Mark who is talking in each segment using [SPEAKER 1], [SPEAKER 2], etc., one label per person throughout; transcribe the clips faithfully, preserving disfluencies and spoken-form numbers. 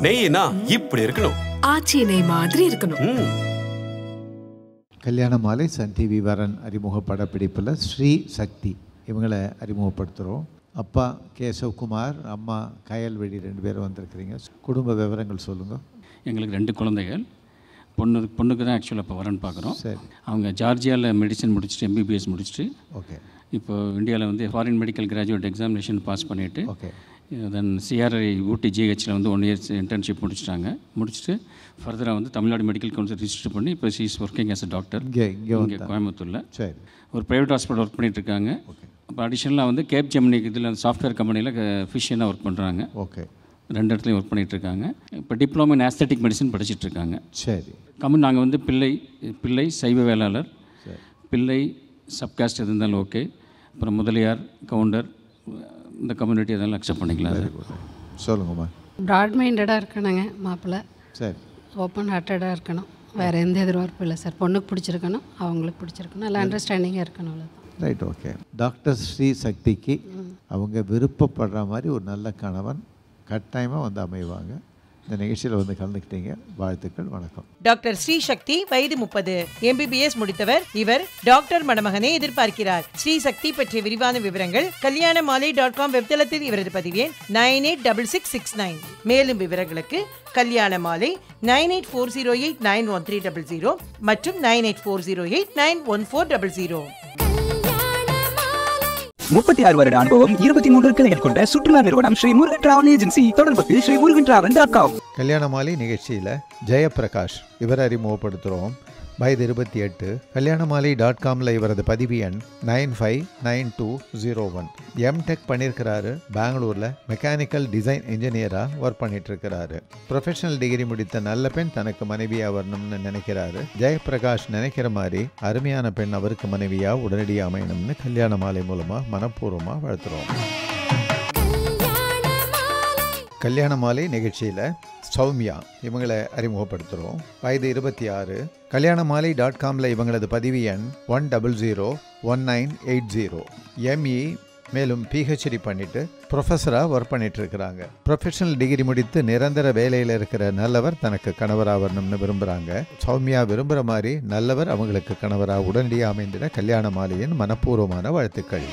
[SPEAKER 1] நெய்னா இப்படி இருக்கணும்,
[SPEAKER 2] ஆச்சி நெய் மாதிரி இருக்கணும்.
[SPEAKER 3] கல்யாண மாலை சன் டிவி வரன் அறிமுக படப்பிடிப்பில் ஸ்ரீ சக்தி இவங்களை அறிமுகப்படுத்துகிறோம். அப்பா கேசவ்குமார், அம்மா கயல்வெளி, ரெண்டு பேரும் வந்திருக்கிறீங்க. குடும்ப விவரங்கள் சொல்லுங்கள்.
[SPEAKER 4] எங்களுக்கு ரெண்டு குழந்தைகள். பொண்ணு பொண்ணுக்கு தான் ஆக்சுவலாக இப்போ வரன் பார்க்குறோம்.
[SPEAKER 3] சரி.
[SPEAKER 4] அவங்க ஜார்ஜியாவில் மெடிசன் முடிச்சுட்டு எம்பிபிஎஸ் முடிச்சுட்டு
[SPEAKER 3] ஓகே
[SPEAKER 4] இப்போ இந்தியாவில் வந்து foreign medical graduate examination pass பண்ணிவிட்டு
[SPEAKER 3] ஓகே
[SPEAKER 4] தென் சிஆர்ஐ ஊட்டி ஜிஹெச்சில் வந்து ஒன் இயர்ஸ் இன்டர்ன்ஷிப் முடிச்சிட்டாங்க. முடிச்சுட்டு ஃபர்தராக வந்து தமிழ்நாடு மெடிக்கல் கவுன்சில் ரிஜிஸ்டர் பண்ணி இப்போ she is working as a doctor
[SPEAKER 3] இங்கே இங்கே
[SPEAKER 4] இங்கே கோயம்புத்தூரில்.
[SPEAKER 3] சரி.
[SPEAKER 4] ஒரு ப்ரைவேட் ஹாஸ்பிட்டல் ஒர்க் பண்ணிகிட்ருக்காங்க.
[SPEAKER 3] ஓகே.
[SPEAKER 4] இப்போ அடிஷ்னலாக வந்து கேப் ஜெமினி இதில் சாஃப்ட்வேர் கம்பெனியில் ஃபிஷியனாக ஒர்க் பண்ணுறாங்க.
[SPEAKER 3] ஓகே.
[SPEAKER 4] ரெண்டு இடத்துலையும் ஒர்க் பண்ணிகிட்ருக்காங்க. இப்போ டிப்ளமோ இன் ஆஸ்தட்டிக் மெடிசன் படிச்சுட்ருக்காங்க.
[SPEAKER 3] சரி.
[SPEAKER 4] கம்மி நாங்கள் வந்து பிள்ளை பிள்ளை சைவ வேளாளர், பிள்ளை சப்காஸ்ட் எது இருந்தாலும் ஓகே. அப்புறம் முதலியார், கவுண்டர், இந்த கம்யூனிட்டி அதெல்லாம் அக்செப்ட் பண்ணிக்கலாம்.
[SPEAKER 3] சொல்லுங்கம்மா.
[SPEAKER 5] ப்ராட் மைண்டடாக இருக்கணுங்க மாப்பிள்ளை.
[SPEAKER 3] சரி.
[SPEAKER 5] ஓப்பன் ஹார்ட்டடாக இருக்கணும். வேறு எந்த எதிர்பார்ப்பும் இல்லை சார். பொண்ணுக்கு பிடிச்சிருக்கணும், அவங்களுக்கு பிடிச்சிருக்கணும், நல்லா அண்டர்ஸ்டாண்டிங்காக இருக்கணும். அவ்வளோதான்.
[SPEAKER 3] ரைட். ஓகே. டாக்டர் ஸ்ரீ சக்திக்கு அவங்க விருப்பப்படுற மாதிரி ஒரு நல்ல கணவன் கட்டாயமாக வந்து அமைவாங்க. இந்த நிகழ்ச்சியில் வந்து கலந்துக்கிட்டீங்க, வாழ்த்துக்கள், வணக்கம்.
[SPEAKER 6] டாக்டர் ஸ்ரீ சக்தி வயது முப்பது, எம்பிபிஎஸ் முடித்தவர். இவர் டாக்டர் மணமகனை எதிர்பார்க்கிறார். ஸ்ரீ சக்தி பற்றிய விரிவான விவரங்கள் கல்யாண மாலை டாட் காம் வெப்தளத்தில் இவரது பதிவு எண் nine eight double six six nine. மேலும் விவரங்களுக்கு Kalyana Maalai nine eight four zero eight nine one three double zero மற்றும் nine eight four zero eight nine one four double zero.
[SPEAKER 7] முப்பத்தி ஆறு வருட அனுபவம், இருபத்தி மூன்று கிளைகள் கொண்ட சுற்றுலா நிறுவனம் ஸ்ரீ முருகன் டிராவல் ஏஜென்சி. தொடர்புக்கு Sri Murugan travel dot com.
[SPEAKER 3] Kalyana Maalai நிகழ்ச்சியில் ஜெயபிரகாஷ் இவரை அறிமுகப்படுத்துகிறோம். வயது இருபத்தி எட்டு. கல்யாண மாலை டாட் காமில் இவரது பதிவு எண் nine five nine two zero one. M Tech பண்ணியிருக்கிறாரு. பெங்களூரில் மெக்கானிக்கல் டிசைன் இன்ஜினியராக ஒர்க் பண்ணிகிட்ருக்கிறாரு. ப்ரொஃபஷனல் டிகிரி முடித்த நல்ல பெண் தனக்கு மனைவியாக வரணும்னு நினைக்கிறாரு. ஜெயபிரகாஷ் நினைக்கிற மாதிரி அருமையான பெண் அவருக்கு மனைவியாக உடனடியாக அமையணும்னு கல்யாண மாலை மூலமாக மனப்பூர்வமாக வாழ்த்துறோம். கல்யாண மாலை நிகழ்ச்சியில் சௌமியா இவங்களை அறிமுகப்படுத்துகிறோம். வயது இருபத்தி ஆறு. கல்யாண மாலை டாட் காமில் இவங்களது பதிவு எண் one double zero one nine eight zero. ME மேலும் பிஹெச்டி பண்ணிவிட்டு ப்ரொஃபஸராக ஒர்க் பண்ணிகிட்ருக்கிறாங்க. ப்ரொஃபஷனல் டிகிரி முடித்து நிரந்தர வேலையில் இருக்கிற நல்லவர் தனக்கு கணவராக வரணும்னு விரும்புகிறாங்க. சௌமியா விரும்புகிற மாதிரி நல்லவர் அவங்களுக்கு கணவராக உடனடியாக அமைந்திட கல்யாண மாலையின் மனப்பூர்வமான வாழ்த்துக்கள்.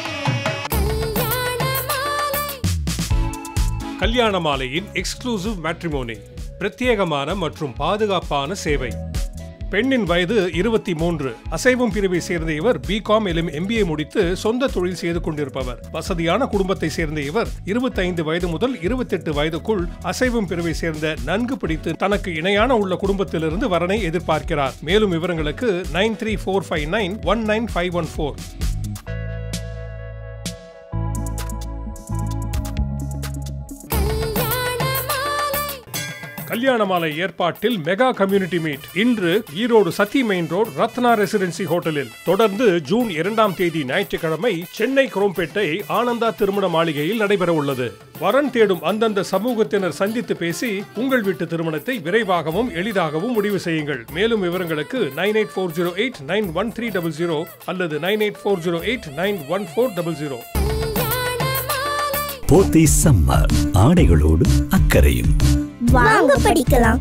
[SPEAKER 8] கல்யாண மாலையின் எக்ஸ்க்ளூசிவ் மேட்ரிமோனி, பிரத்யேகமான மற்றும் பாதுகாப்பான சேவை. பெண்ணின் வயது இருபத்தி மூன்று. அசைவம் பிரிவை சேர்ந்த இவர் பிகாம் எலும் எம்பிஏ முடித்து சொந்த தொழில் செய்து கொண்டிருப்பவர். வசதியான குடும்பத்தை சேர்ந்த இவர் இருபத்தி ஐந்து வயது முதல் இருபத்தி எட்டு வயதுக்குள் அசைவம் பிரிவை சேர்ந்த நன்கு பிடித்து தனக்கு இணையான உள்ள குடும்பத்திலிருந்து வரனை எதிர்பார்க்கிறார். மேலும் விவரங்களுக்கு nine three four five nine one nine five one four. Kalyana Maalai ஏற்பாட்டில் மெகா கம்யூனிட்டி மீட் இன்று Erode Sathy main road Ratna residency ஹோட்டலில். தொடர்ந்து ஜூன் இரண்டாம் தேதி ஞாயிற்றுக்கிழமை சென்னை குரோம்பேட்டை ஆனந்தா திருமண மாளிகையில் நடைபெற உள்ளது. வரன் தேடும் அந்தந்த சமூகத்தினர் சந்தித்து பேசி உங்கள் வீட்டு திருமணத்தை விரைவாகவும் எளிதாகவும் முடிவு செய்யுங்கள். மேலும் விவரங்களுக்கு nine eight four zero eight nine one three double zero அல்லது nine eight four zero eight nine one four double zero.
[SPEAKER 9] Pothys summer ஆடைகளோடு அக்கறையும்
[SPEAKER 10] வாங்க படிக்கலாம்.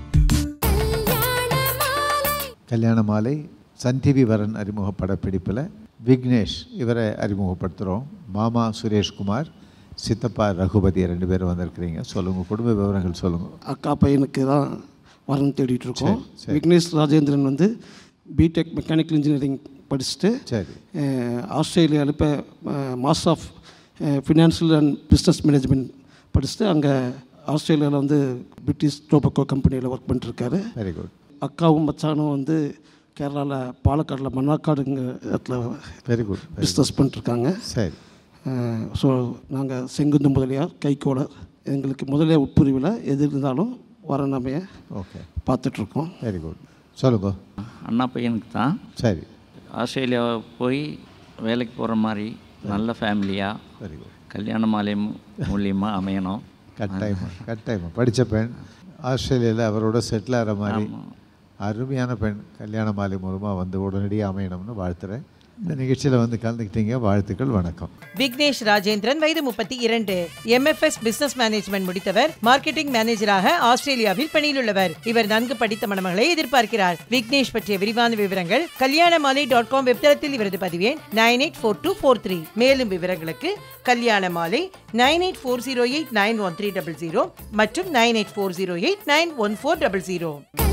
[SPEAKER 3] கல்யாண மாலை சன் டிவி வரன் அறிமுக படப்பிடிப்பில் விக்னேஷ் இவரை அறிமுகப்படுத்துகிறோம். மாமா சுரேஷ்குமார், சித்தப்பா ரகுபதி ரெண்டு பேரும் வந்திருக்கிறீங்க. சொல்லுங்கள், குடும்ப விவரங்கள் சொல்லுங்கள்.
[SPEAKER 11] அக்கா பையனுக்கு தான் வரன் தேடிட்டு இருக்கோம். விக்னேஷ் ராஜேந்திரன் வந்து பிடெக் மெக்கானிக்கல் இன்ஜினியரிங் படிச்சுட்டு
[SPEAKER 3] சரி
[SPEAKER 11] ஆஸ்திரேலியாவில் இப்போ master of financial and business management படிச்சுட்டு அங்கே ஆஸ்திரேலியாவில் வந்து பிரிட்டிஷ் டோபக்கோ கம்பெனியில் ஒர்க் பண்ணிட்டுருக்காரு.
[SPEAKER 3] Very good.
[SPEAKER 11] அக்காவும் மச்சானும் வந்து கேரளாவில் பாலக்காடில் மன்னாக்காடுங்க இடத்துல
[SPEAKER 3] வெரி குட்
[SPEAKER 11] பிஸ்னஸ் பண்ணிட்டுருக்காங்க.
[SPEAKER 3] சரி.
[SPEAKER 11] ஸோ நாங்கள் செங்குந்து முதலியார் கைகோளர். எங்களுக்கு முதலியார் உட்பிரிவில் எது இருந்தாலும் வர நம்ம
[SPEAKER 3] ஓகே
[SPEAKER 11] பார்த்துட்ருக்கோம்.
[SPEAKER 3] Very good. சொல்லுங்க.
[SPEAKER 12] அண்ணா பையனுக்கு தான்.
[SPEAKER 3] சரி.
[SPEAKER 12] ஆஸ்திரேலியா போய் வேலைக்கு போகிற மாதிரி நல்ல ஃபேமிலியாக
[SPEAKER 3] வெரி குட்
[SPEAKER 12] கல்யாண மாலை மூலியமாக அமையணும்.
[SPEAKER 3] கட்டாயமா கட்டாயமா படித்த பெண் ஆஸ்திரேலியாவில் அவரோட செட்டில் ஆகிற மாதிரி அருமையான பெண் கல்யாண மாலை மூலமாக வந்து உடனடியாக அமையணும்னு வாழ்த்துறேன். இந்த நிகழ்ச்சியில் வந்து கலந்துக்கிட்டீங்க, வாழ்த்துக்கள், வணக்கம்.
[SPEAKER 6] விக்னேஷ் ராஜேந்திரன், வயது முப்பத்தி இரண்டு, எம்எஃப்எஸ் பிசினஸ் மேனேஜ்மெண்ட் முடித்தவர், மார்க்கெட்டிங் மேனேஜராக ஆஸ்திரேலியாவில் பணியில் உள்ளவர். இவர் நன்கு படித்த மணமகளை எதிர்பார்க்கிறார். விக்னேஷ் பற்றிய விரிவான விவரங்கள் கல்யாணமாலை டாட் காம் வெப்தளத்தில் இவரது பதிவு எண் nine eight four two four three. மேலும் விவரங்களுக்கு Kalyanamaalai nine eight four zero eight nine one three double zero மற்றும் nine eight four zero eight nine one four double zero.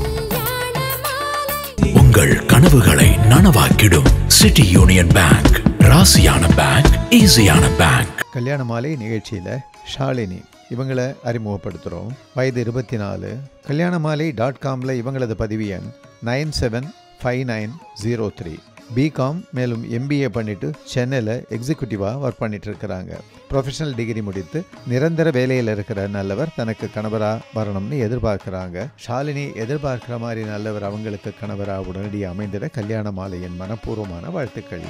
[SPEAKER 9] உங்கள் கனவுகளை நனவாக்கிடும் சிட்டி யூனியன் பேங்க். ராசியான பேங்க், ஈஸியான பேங்க்.
[SPEAKER 3] கல்யாண மாலை நிகழ்ச்சியில் ஷாலினி இவங்களை அறிமுகப்படுத்துகிறோம். வயது இருபத்தி நாலு. கல்யாண மாலை டாட் காமில் இவங்களது பதிவு எண் nine seven five nine zero three. B Com மேலும் எம்பிஏ பண்ணிட்டு சென்னையில் எக்ஸிக்யூட்டிவாக ஒர்க் பண்ணிட்டு இருக்கிறாங்க. ப்ரொஃபஷனல் டிகிரி முடித்து நிரந்தர வேலையில் இருக்கிற நல்லவர் தனக்கு கணவராக வரணும்னு எதிர்பார்க்குறாங்க. ஷாலினி எதிர்பார்க்குற மாதிரி நல்லவர் அவங்களுக்கு கணவராக உடனடியாக அமைந்திட கல்யாண மாலையின் மனப்பூர்வமான வாழ்த்துக்கள்.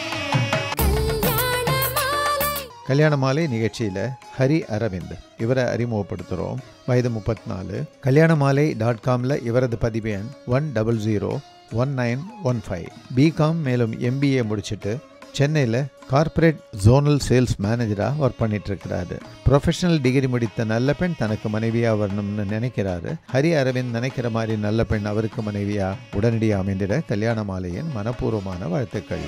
[SPEAKER 3] கல்யாண மாலை நிகழ்ச்சியில் ஹரி அரவிந்த் இவரை அறிமுகப்படுத்துகிறோம். வயது முப்பத்தி நாலு. கல்யாண மாலை டாட் காமில் இவரது பதிவு எண் one double zero one nine one five. B Com மேலும் எம்பிஏ முடிச்சுட்டு சென்னையில் கார்ப்பரேட் ஜோனல் சேல்ஸ் மேனேஜராக ஒர்க் பண்ணிட்டு இருக்கிறாரு. ப்ரொஃபஷனல் டிகிரி முடித்த நல்ல பெண் தனக்கு மனைவியாக வரணும்னு நினைக்கிறாரு. ஹரி அரவிந்த் நினைக்கிற மாதிரி நல்ல பெண் அவருக்கு மனைவியாக உடனடியாக அமைந்திட கல்யாண மாலையின் மனப்பூர்வமான வாழ்த்துக்கள்.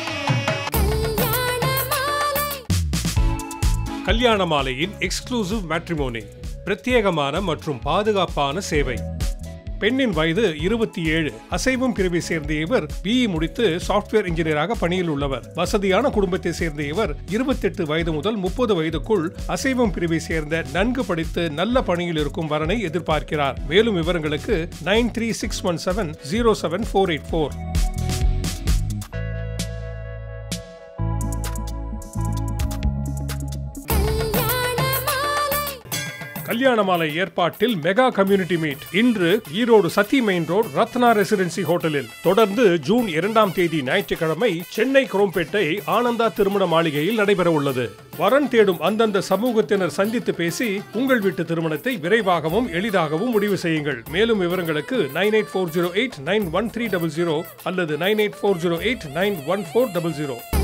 [SPEAKER 8] கல்யாண மாலையின் எக்ஸ்க்ளூசிவ் மேட்ரிமோனி, பிரத்யேகமான மற்றும் பாதுகாப்பான சேவை. பெண்ணின் வயது இருபத்தி ஏழு. அசைவம் பிரிவை சேர்ந்த இவர் பிஇ முடித்து சாஃப்ட்வேர் இன்ஜினியராக பணியில் உள்ளவர். வசதியான குடும்பத்தை சேர்ந்த இவர் இருபத்தி எட்டு வயது முதல் முப்பது வயதுக்குள் அசைவம் பிரிவை சேர்ந்த நன்கு படித்து நல்ல பணியில் இருக்கும் வரனை எதிர்பார்க்கிறார். மேலும் விவரங்களுக்கு nine three six one seven zero seven four eight four. Kalyana Maalai ஏற்பாட்டில் மெகா கம்யூனிட்டி மீட் இன்று Erode Sathy main road Ratna residency ஹோட்டலில். தொடர்ந்து ஜூன் இரண்டாம் தேதி ஞாயிற்றுக்கிழமை சென்னை குரோம்பேட்டை ஆனந்தா திருமண மாளிகையில் நடைபெற உள்ளது. வரன் தேடும் அந்தந்த சமூகத்தினர் சந்தித்து பேசி உங்கள் வீட்டு திருமணத்தை விரைவாகவும் எளிதாகவும் முடிவு செய்யுங்கள். மேலும் விவரங்களுக்கு nine eight four zero eight nine one three double zero அல்லது nine eight four zero eight nine one four double zero.